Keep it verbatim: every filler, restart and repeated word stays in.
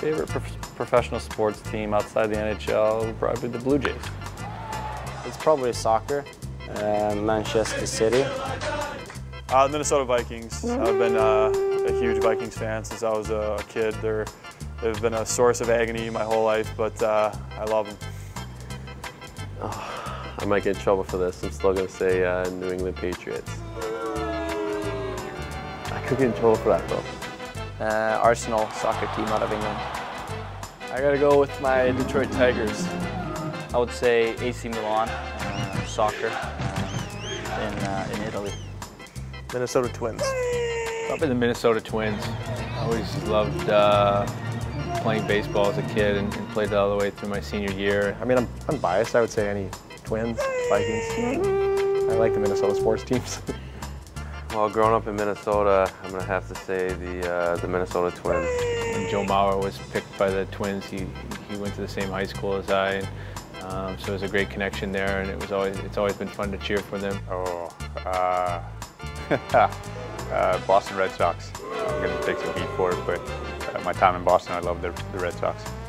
favorite prof professional sports team outside the N H L would probably be the Blue Jays. It's probably soccer, uh, Manchester City. Uh, Minnesota Vikings. I've been uh, a huge Vikings fan since I was a kid. They're, they've been a source of agony my whole life, but uh, I love them. Oh, I might get in trouble for this. I'm still going to say uh, New England Patriots. I could get in trouble for that though. Uh, Arsenal, soccer team out of England. I gotta go with my Detroit Tigers. I would say A C Milan, uh, soccer in, uh, in Italy. Minnesota Twins. Probably the Minnesota Twins. I always loved uh, playing baseball as a kid and, and played it all the way through my senior year. I mean, I'm unbiased. I would say any Twins, Vikings. I like the Minnesota sports teams. Well, growing up in Minnesota, I'm going to have to say the, uh, the Minnesota Twins. When Joe Mauer was picked by the Twins, he, he went to the same high school as I, and um, so it was a great connection there, and it was always, it's always been fun to cheer for them. Oh, uh, uh, Boston Red Sox. I'm going to take some heat for it, but uh, my time in Boston, I love the, the Red Sox.